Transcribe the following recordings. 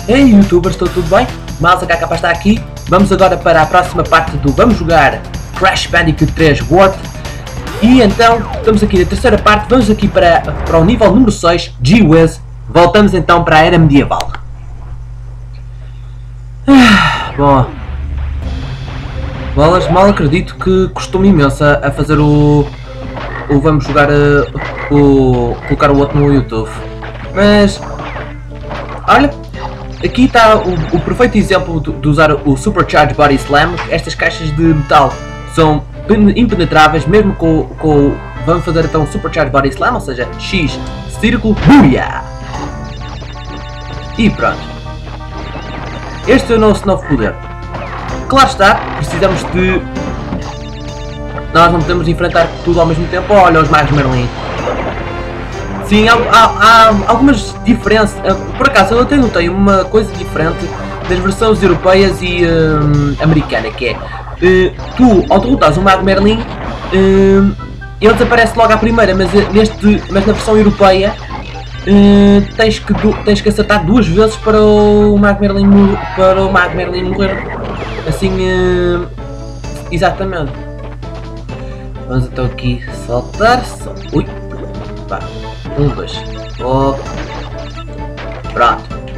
Ei youtubers, estou tudo bem? Malta cá está aqui. Vamos agora para a próxima parte do Vamos jogar Crash Bandicoot 3 World. E então, estamos aqui na terceira parte, vamos aqui para o nível número 6, G-Wiz. Voltamos então para a era medieval. Bom. Bolas, mal acredito que custou-me imenso a fazer o vamos jogar, colocar o outro no YouTube. Mas, olha, aqui está o perfeito exemplo de usar o Supercharged Body Slam. Estas caixas de metal são impenetráveis, mesmo com vamos fazer então o Supercharged Body Slam, ou seja, X, círculo, buia! E pronto. Este é o nosso novo poder. Claro está, precisamos de... Nós não podemos enfrentar tudo ao mesmo tempo. Olha os Magos Merlin. Sim, há algumas diferenças. Por acaso eu até notei uma coisa diferente das versões europeias e americana, que é tu, ao derrotares um Mago Merlin, ele desaparece logo à primeira, mas na versão europeia tens que acertar duas vezes para o Mago Merlin morrer. Assim, exatamente. Vamos então aqui saltar. Ui, pá. 1, 2, oh. Pronto.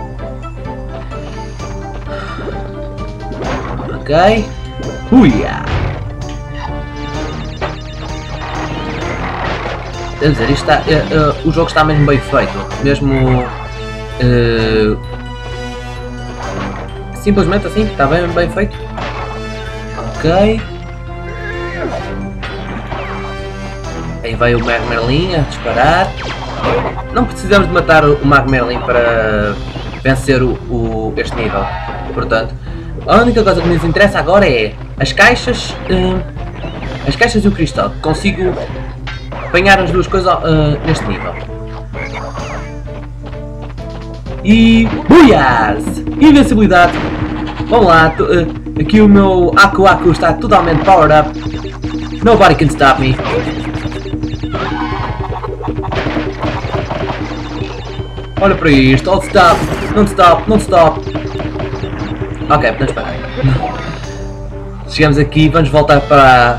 Ok. Uia. Quer dizer, isto está, o jogo está mesmo bem feito. Mesmo simplesmente assim, está bem feito. Ok. Aí vai o Mago Merlin a disparar. Não precisamos de matar o Mago Merlin para vencer este nível. Portanto, a única coisa que nos interessa agora é as caixas e o cristal. Consigo apanhar as duas coisas neste nível. E... Buias! Invencibilidade! Vamos lá, aqui o meu Aku está totalmente powered up. Nobody can stop me. Olha para isto, hold stop, não stop. Ok, podemos parar. Chegamos aqui, vamos voltar para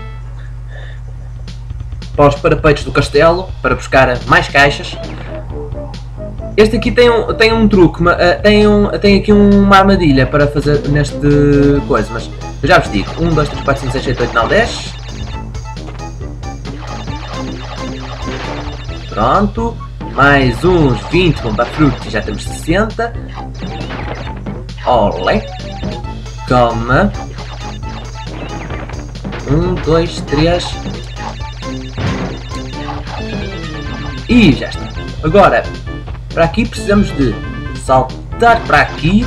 os parapeitos do castelo para buscar mais caixas. Este aqui tem um truque, tem aqui uma armadilha para fazer neste coisa, mas eu já vos digo. 1, 2, 3, 4, 5, 6, 7, 8, 9, 10. Pronto. Mais uns 20 bomba frutos, já temos 60. Olé. Calma. 1, 2, 3. E já está. Agora, para aqui precisamos de saltar para aqui.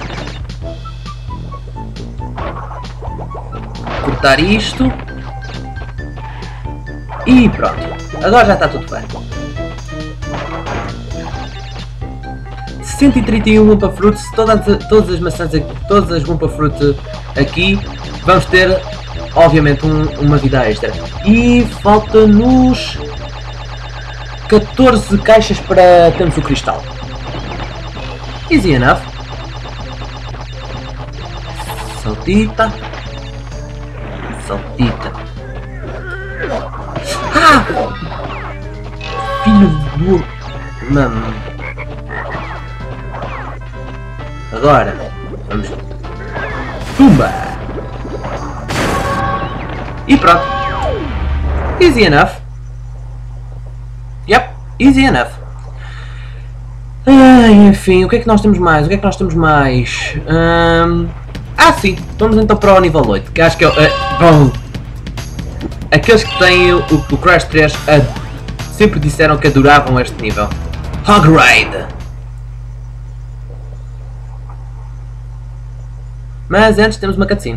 Cortar isto. E pronto. Agora já está tudo bem. 131 Wumpa Fruits, todas as maçãs, todas as Wumpa Fruit aqui, vamos ter obviamente uma vida extra. E falta-nos 14 caixas para termos o cristal. Easy enough. Saltita. Saltita. Ah! Filho do... Mano. Agora, vamos... Tumba! E pronto. Easy enough. Yep, easy enough. Enfim, o que é que nós temos mais? Sim, vamos então para o nível 8, que acho que é bom. Aqueles que têm o Crash 3 sempre disseram que adoravam este nível. Hog Ride! Mas antes temos uma cutscene.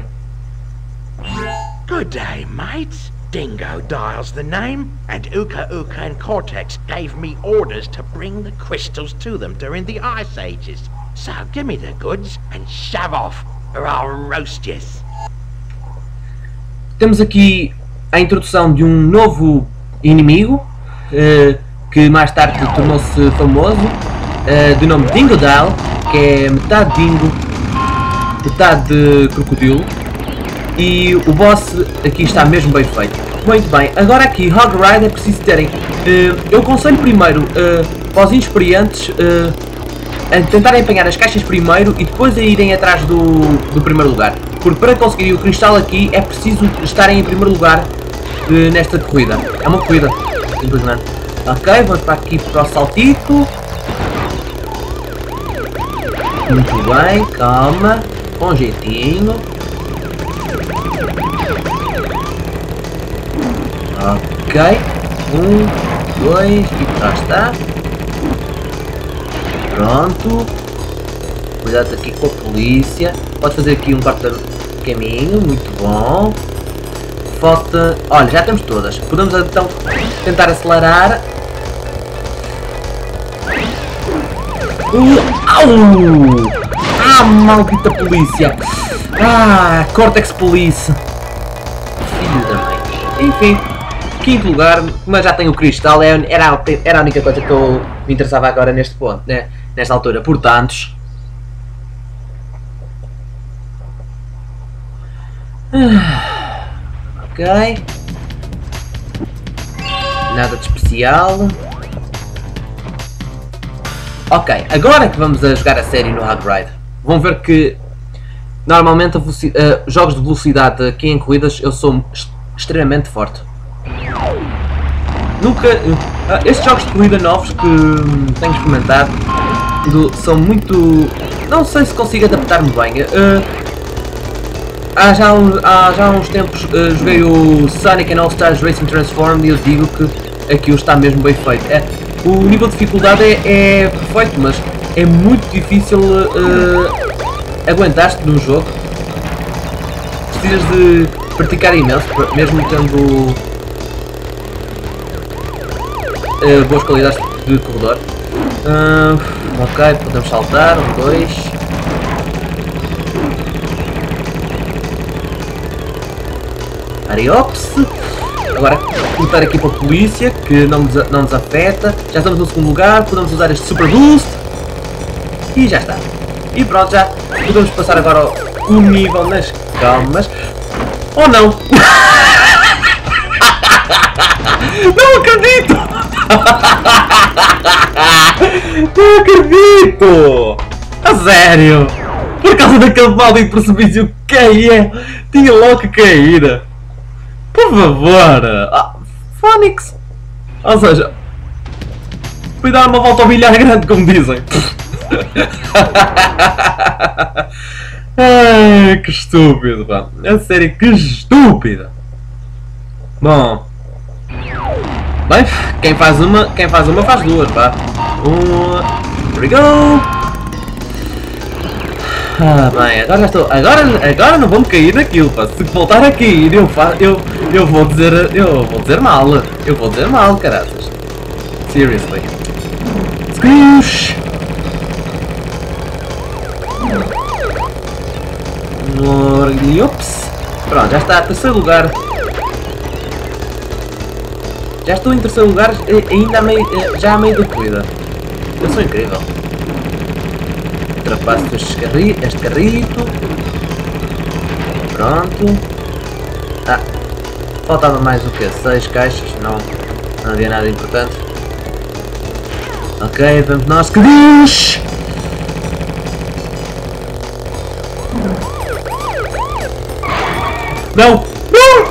Good day, mates. Dingo Dial's the name, and Uka and Cortex gave me orders to bring the crystals to them during the Ice Ages. So give me the goods and shove off, or I'll roast yous. Temos aqui a introdução de um novo inimigo, que mais tarde tornou-se famoso, de nome Dingo Dial. que é metade dingo, metade crocodilo. E o boss aqui está mesmo bem feito. Muito bem, agora aqui, Hog Ride é preciso terem... eu aconselho primeiro para os inexperientes a tentarem apanhar as caixas primeiro e depois a irem atrás do primeiro lugar. Porque para conseguirem o cristal aqui é preciso estarem em primeiro lugar nesta corrida. É uma corrida, simplesmente. Ok, vamos para aqui para o saltito. Muito bem, calma, com jeitinho. Ok, 1, 2 e já está. Pronto. Cuidado aqui com a polícia. Pode fazer aqui um quarto de caminho, muito bom. Falta... Olha, já temos todas. Podemos então tentar acelerar. Au! Ah, maldita polícia! Ah, Cortex Police! Filho da mãe. Enfim, quinto lugar, mas já tenho o cristal, era a única coisa que eu me interessava agora neste ponto, né? Nesta altura. Portanto, ok, nada de especial. Ok, agora que vamos a jogar a série no Hog Ride, vão ver que normalmente jogos de velocidade aqui em corridas eu sou extremamente forte. Nunca... estes jogos de corrida novos que tenho experimentado são muito... Não sei se consigo adaptar-me bem. Há já uns tempos joguei o Sonic and All Stars Racing Transformed e eu digo que aquilo está mesmo bem feito. O nível de dificuldade é perfeito, mas é muito difícil aguentar-te num jogo. Precisas de praticar imenso, mesmo tendo boas qualidades de corredor. Ok, podemos saltar, 1, 2. Ariops. Agora lutar aqui para a polícia, que não nos afeta. Já estamos no segundo lugar, podemos usar este Super Boost. E já está. E pronto, já podemos passar agora o nível nas calmas. Ou não! Não acredito! Não acredito! A sério! Por causa daquele maldito precipício que caía! Tinha logo que cair! Por favor! Phonix! Ou seja, fui dar uma volta ao bilhar grande, como dizem! Ai, que estúpido, pá! É sério, que estúpido! Bom, bem, quem faz uma faz duas, pá! Here we go! Bem, agora já estou. Agora não vou-me cair naquilo, pá! Se voltar a cair, eu vou dizer mal! Eu vou dizer mal, caraças! Seriously! Squish! Ups. Pronto, já está, terceiro lugar. Já estou em terceiro lugar, ainda já a meio da corrida. Eu sou incrível. Ultrapasso este carrito. Pronto. Faltava mais o quê? 6 caixas, não havia nada importante. Ok, vamos nós, que diz! Não! Não!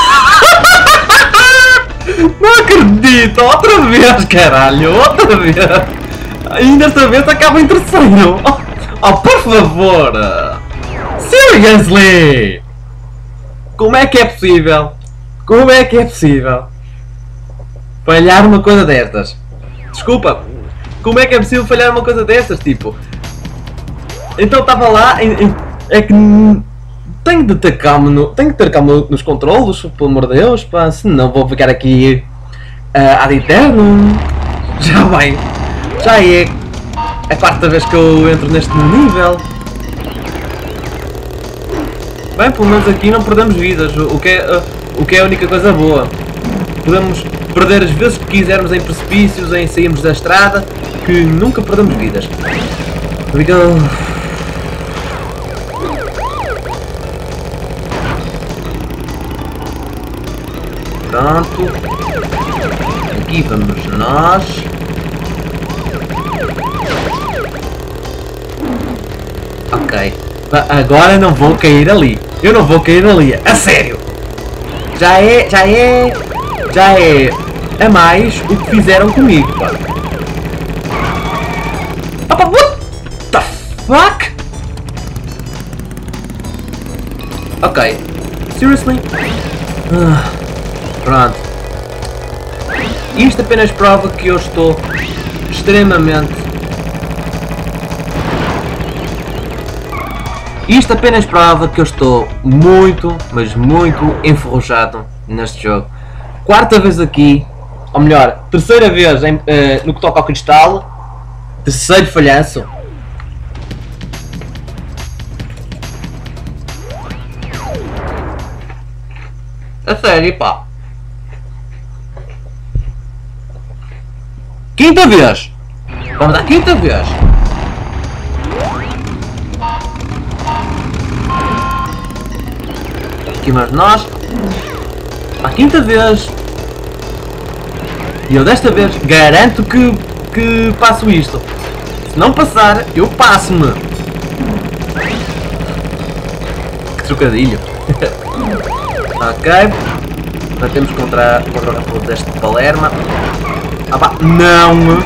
Não acredito! Outra vez, caralho! Outra vez! Ainda esta vez acaba em terceiro! Oh, por favor! Seriously! Como é que é possível? Como é que é possível? Falhar uma coisa destas? Desculpa! Como é que é possível falhar uma coisa destas? Tipo... Então estava lá... É que... Tenho de ter calma nos controlos, pelo amor de Deus, pá, senão vou ficar aqui ad eterno. Já é a quarta vez que eu entro neste nível. Bem, pelo menos aqui não perdemos vidas, o que é a única coisa boa. Podemos perder as vezes que quisermos em precipícios, em sairmos da estrada, que nunca perdemos vidas. Here we go. Pronto. Aqui vamos nós. Ok. Agora não vou cair ali. Eu não vou cair ali. A sério. Já é a mais o que fizeram comigo, pá. Opa, what the fuck? Ok. Seriously? Pronto. Isto apenas prova que eu estou extremamente... Isto apenas prova que eu estou muito, mas muito enferrujado neste jogo. Quarta vez aqui, ou melhor, terceira vez no que toca ao cristal. Terceiro falhanço. A sério, pá. Quinta vez! Vamos à quinta vez! Aqui mais nós. À quinta vez! E eu desta vez garanto que passo isto. Se não passar, eu passo-me! Que trocadilho! Ok. Batemos contra o Raposo deste Palerma. Ah pá, não!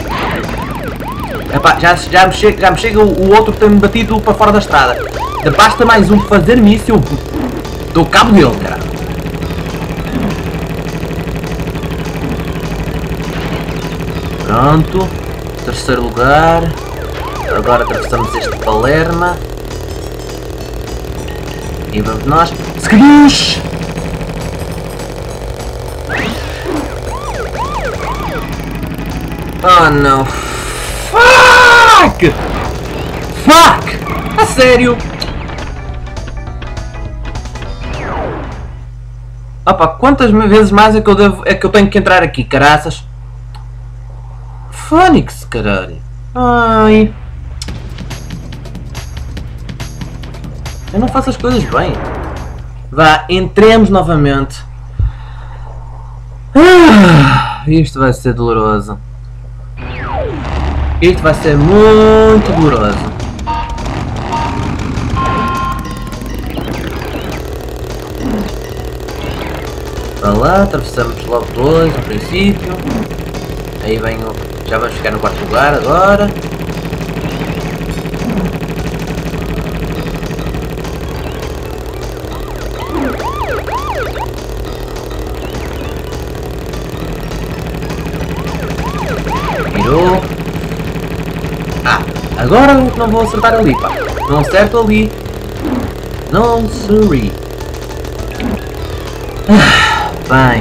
Epá, já me chega o outro que tem-me batido para fora da estrada. Basta mais um fazer-me isso e eu dou cabo dele, cara. Pronto. Terceiro lugar. Agora atravessamos este Palerma. E vamos nós. Seguimos! Oh não! Fuck! Fuck! A sério? Opa, quantas vezes mais é que eu tenho que entrar aqui, caraças? Fónix, caralho! Ai! Eu não faço as coisas bem. Vá, entremos novamente. Isto vai ser doloroso. Isto vai ser muito doloroso. Para lá, atravessamos logo dois no princípio. Aí vem o... Já vamos ficar no quarto lugar agora. Virou. Agora não vou acertar ali, pá. Não acerto ali. Não, sorry. Bem.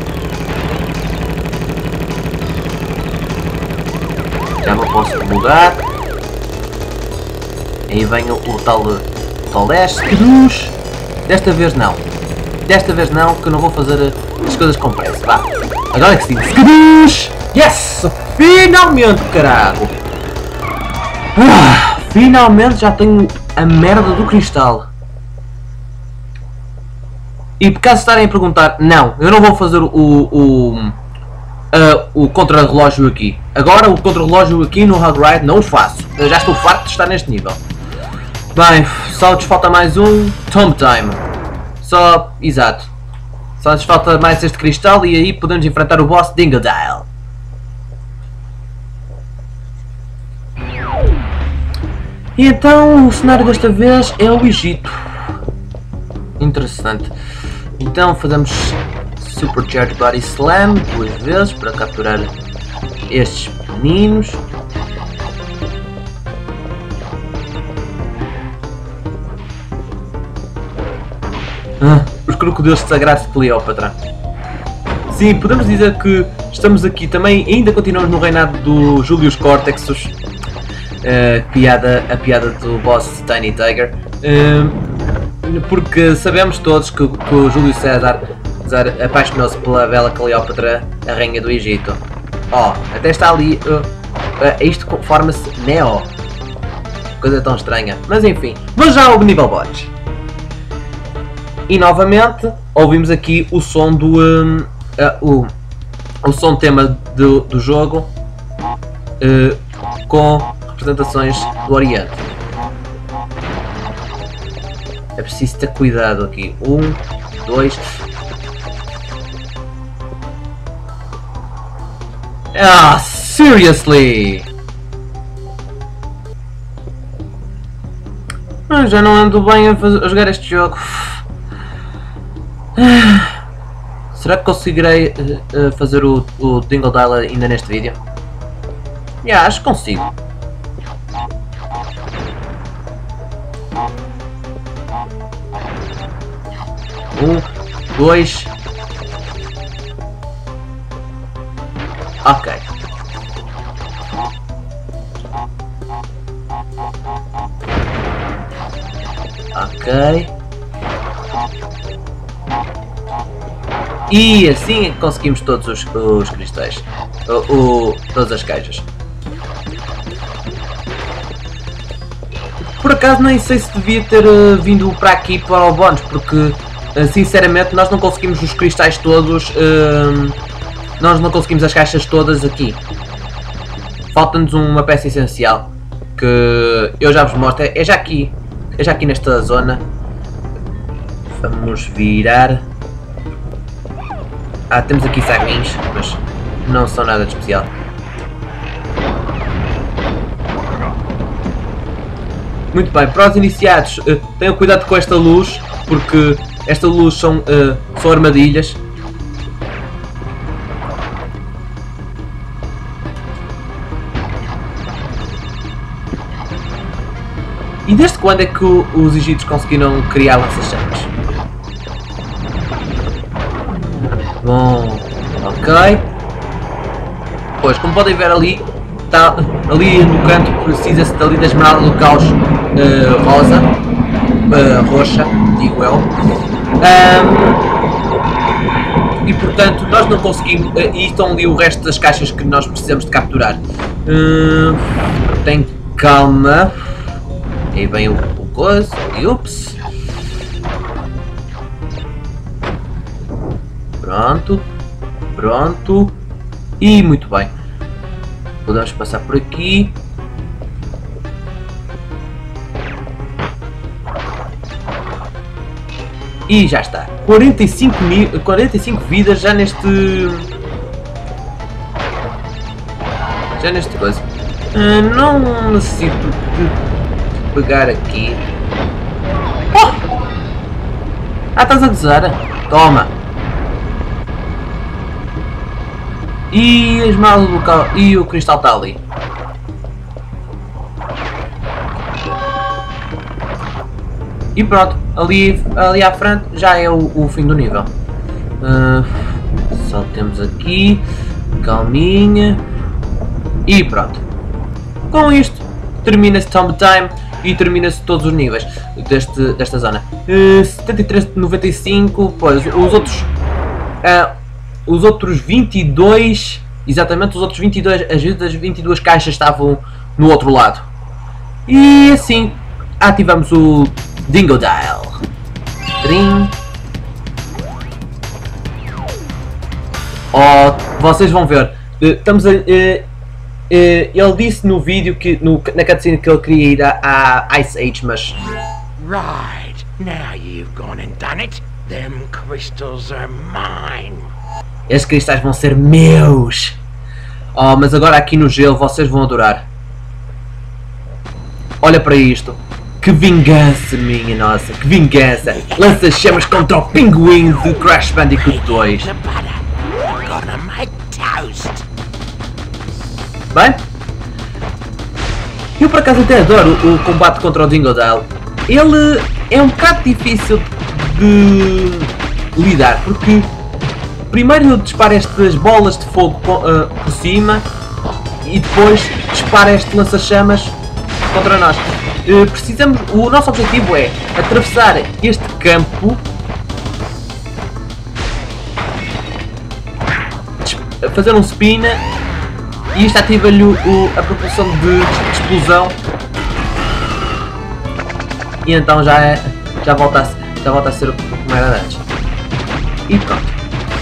Já não posso lugar. Aí vem o tal leste. Cruz. Desta vez não. Desta vez não, que eu não vou fazer as coisas com pressa. Vá. Agora é que sim. Cruz. Yes! Finalmente, caralho! Finalmente já tenho a merda do cristal. E por caso estarem a perguntar, não, eu não vou fazer o contra-relógio aqui. Agora o contra-relógio aqui no Hog Ride não o faço. Eu já estou farto de estar neste nível. Bem, só nos falta mais um Tomb Time. Só, exato. Só nos falta mais este cristal e aí podemos enfrentar o boss Dingodile. E então o cenário desta vez é o Egito. Interessante. Então fazemos Supercharged Body Slam 2 vezes para capturar estes meninos. Os crocodilos sagrados de Cleópatra. Sim, podemos dizer que estamos aqui também, ainda continuamos no reinado do Julius Cortexus. A piada do boss Tiny Tiger, porque sabemos todos que o Júlio César apaixonou-se pela bela Cleópatra, a rainha do Egito. Até está ali, isto forma-se Neo. Coisa tão estranha. Mas enfim, vamos já ao nível bots. E novamente ouvimos aqui o som do o som tema do jogo com representações do Oriente. É preciso ter cuidado aqui. 1, 2. Ah, seriously! Já não ando bem a jogar este jogo. Será que conseguirei fazer o Dingle Dial ainda neste vídeo? Acho que consigo. Um, 2. Ok. Ok. E assim é que conseguimos todos os cristais. Todas as caixas. Por acaso nem sei se devia ter vindo para aqui para o bónus, porque sinceramente nós não conseguimos os cristais todos. Nós não conseguimos as caixas todas aqui. Falta-nos uma peça essencial que eu já vos mostro. É já aqui nesta zona. Vamos virar. Temos aqui saguinhos, mas não são nada de especial. Muito bem, para os iniciados, tenham cuidado com esta luz, porque esta luz são armadilhas. E desde quando é que os egípcios conseguiram criar lança-chamas? Bom, ok. Pois, como podem ver ali, está ali no canto, precisa-se dali da esmeralda do caos rosa, roxa, digo eu. E portanto, nós não conseguimos, e estão ali o resto das caixas que nós precisamos de capturar. Tem calma. Aí vem o coisa, e ups. Pronto, pronto, e muito bem. Podemos passar por aqui. E já está. 45 vidas já neste... coisa. Não necessito de pegar aqui. Oh! Estás a gozar? Toma! E a esmeralda do local e o cristal está ali. E pronto, ali à frente já é o fim do nível. Só temos aqui, calminha. E pronto. Com isto termina-se Tomb Time e termina-se todos os níveis desta zona. 73 de 95, pois os outros 22, exatamente, os outros 22, as 22 caixas estavam no outro lado. E assim ativamos o Dingle Dial. Trim. Oh, vocês vão ver. Estamos a... ele disse no vídeo que na cutscene que ele queria ir à Ice Age, mas... Right, now you've gone and done it. Them crystals are mine. Estes cristais vão ser meus. Oh, mas agora aqui no gelo vocês vão adorar. Olha para isto. Que vingança, minha nossa, que vingança. Lança-chamas contra o pinguim de Crash Bandicoot 2. Bem, eu por acaso até adoro o combate contra o Dingle Dial. Ele é um bocado difícil de lidar, porque primeiro ele dispara estas bolas de fogo por cima e depois dispara este lança-chamas contra nós. O nosso objetivo é atravessar este campo, fazer um spin, e isto ativa-lhe a propulsão de explosão e então já volta a ser como era antes. E pronto.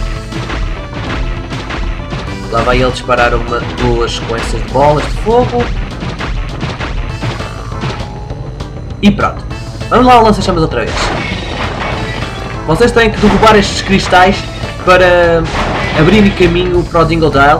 Lá vai ele disparar duas sequências de bolas de fogo. E pronto. Vamos lá ao lança-chamas outra vez. Vocês têm que derrubar estes cristais para abrir caminho para o Dingodile.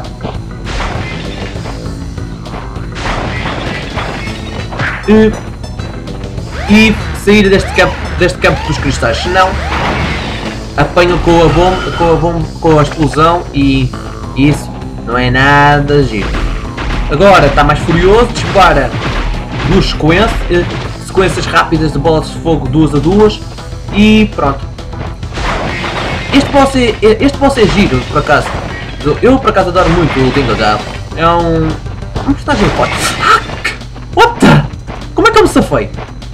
E sair deste campo dos cristais. Senão apanham com a explosão e isso não é nada giro. Agora está mais furioso, dispara duas sequências rápidas de bolas de fogo 2 a 2 e pronto. Este boss é giro, por acaso. Eu por acaso adoro muito o Dingodile. É um personagem forte. What the? Como é que eu me safei?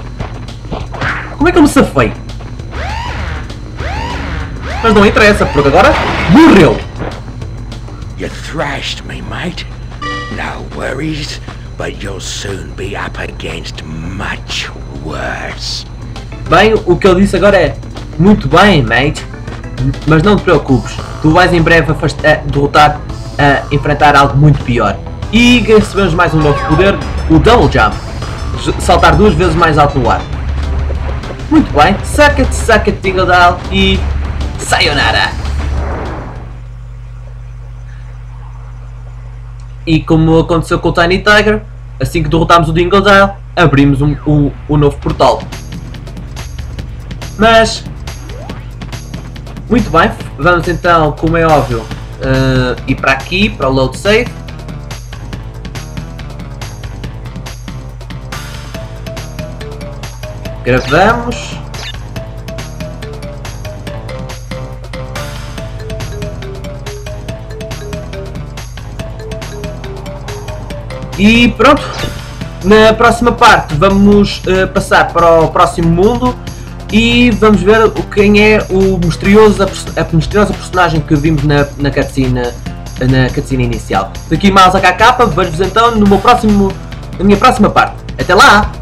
Mas não interessa, porque agora morreu. You thrashed me, mate. No worries, but you'll soon be up against much worse. Bem, o que ele disse agora é: muito bem, mate, mas não te preocupes, tu vais em breve enfrentar algo muito pior. E recebemos mais um novo poder, o Double Jump, saltar 2 vezes mais alto no ar. Muito bem, saca-te Dingodile e sayonara! E como aconteceu com o Tiny Tiger, assim que derrotámos o Dingodile, abrimos um novo portal. Mas, muito bem, vamos então, como é óbvio, ir para aqui, para o Load Save. Gravamos. E pronto, na próxima parte vamos passar para o próximo mundo e vamos ver quem é a misteriosa personagem que vimos na cutscene inicial. Daqui mais a KK, vejo-vos então na minha próxima parte. Até lá!